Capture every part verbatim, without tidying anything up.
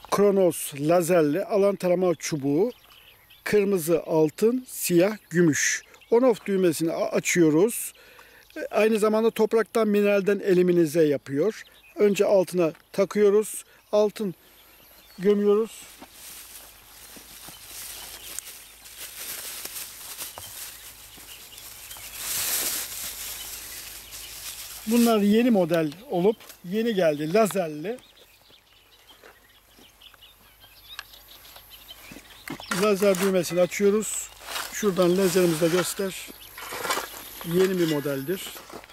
Kronos lazerli alan tarama çubuğu. Kırmızı altın, siyah gümüş. On-off düğmesini açıyoruz. Aynı zamanda topraktan, mineralden eliminize yapıyor. Önce altına takıyoruz. Altın gömüyoruz. Bunlar yeni model olup yeni geldi, lazerli. Lazer düğmesini açıyoruz. Şuradan lazerimizi de göster. Yeni bir modeldir.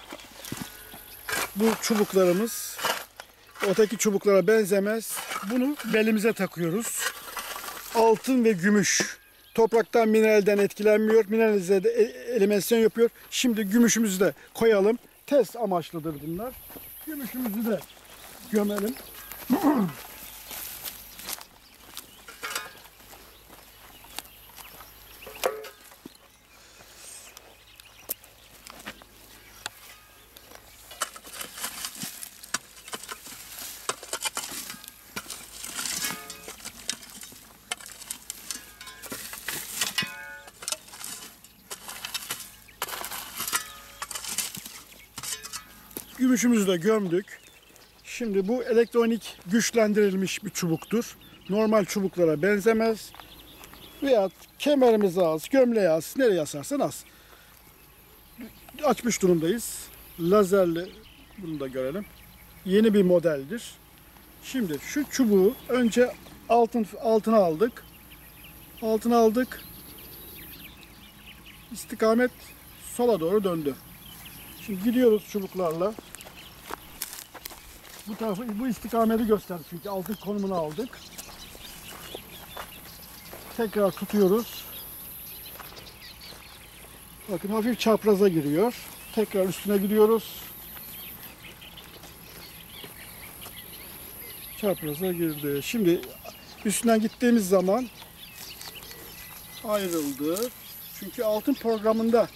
Bu çubuklarımız öteki çubuklara benzemez. Bunu belimize takıyoruz. Altın ve gümüş. Topraktan, mineralden etkilenmiyor. Mineralize de eliminasyon yapıyor. Şimdi gümüşümüzü de koyalım. Test amaçlıdır bunlar. Gümüşümüzü de gömelim. Gümüşümüzü de gömdük. Şimdi bu elektronik güçlendirilmiş bir çubuktur. Normal çubuklara benzemez. Veya kemerimize az, gömleğe az, nereye asarsan as. Açmış durumdayız. Lazerli, bunu da görelim. Yeni bir modeldir. Şimdi şu çubuğu önce altın altına aldık. Altına aldık. İstikamet sola doğru döndü. Şimdi gidiyoruz çubuklarla. Bu tarafı, bu istikameti gösterdi çünkü altın konumunu aldık. Tekrar tutuyoruz. Bakın hafif çapraza giriyor. Tekrar üstüne gidiyoruz. Çapraza girdi. Şimdi üstünden gittiğimiz zaman ayrıldı. Çünkü altın programında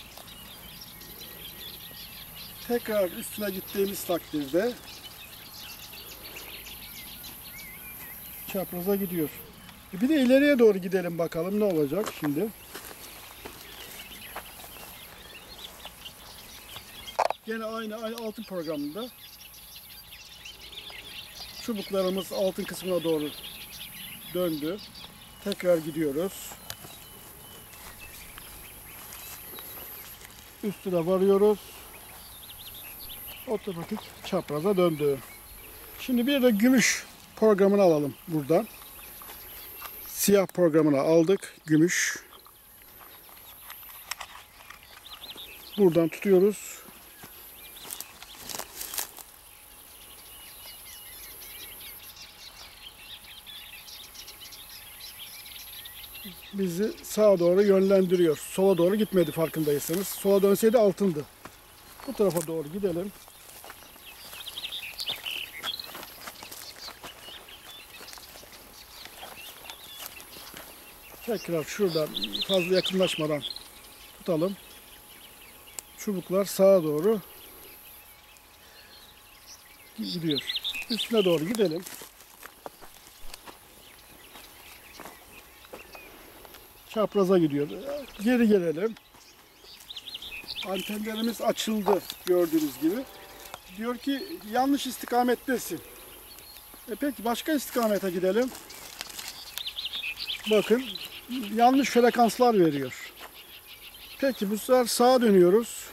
tekrar üstüne gittiğimiz takdirde çapraza gidiyor. Bir de ileriye doğru gidelim bakalım ne olacak şimdi. Gene aynı, aynı altın programında çubuklarımız altın kısmına doğru döndü. Tekrar gidiyoruz. Üstüne varıyoruz. Otomatik çapraza döndü. Şimdi bir de gümüş programını alalım buradan. Siyah programını aldık. Gümüş. Buradan tutuyoruz. Bizi sağa doğru yönlendiriyor. Sola doğru gitmedi farkındaysanız. Sola dönseydi altındı. Bu tarafa doğru gidelim. Tekrar şuradan fazla yakınlaşmadan tutalım. Çubuklar sağa doğru gidiyor. Üstüne doğru gidelim. Çapraza gidiyor. Geri gelelim. Antenlerimiz açıldı gördüğünüz gibi. Diyor ki yanlış istikamettesin. E peki başka istikamete gidelim. Bakın yanlış frekanslar veriyor. Peki bu sefer sağa dönüyoruz.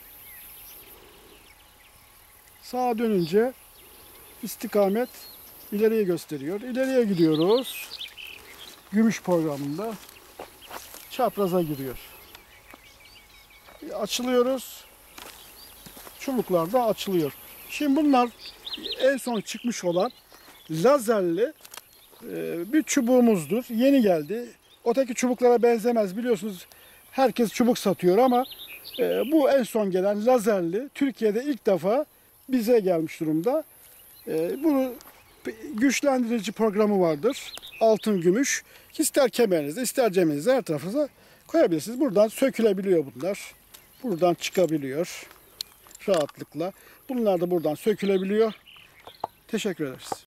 Sağa dönünce istikamet ileriye gösteriyor. İleriye gidiyoruz. Gümüş programında çapraza giriyor. Açılıyoruz. Çubuklar da açılıyor. Şimdi bunlar en son çıkmış olan lazerli bir çubuğumuzdur. Yeni geldi. Öteki çubuklara benzemez. Biliyorsunuz herkes çubuk satıyor ama bu en son gelen lazerli. Türkiye'de ilk defa bize gelmiş durumda. Bunu güçlendirici programı vardır. Altın, gümüş. İster kemerinizde, ister cebinizde her tarafınıza koyabilirsiniz. Buradan sökülebiliyor bunlar. Buradan çıkabiliyor rahatlıkla. Bunlar da buradan sökülebiliyor. Teşekkür ederiz.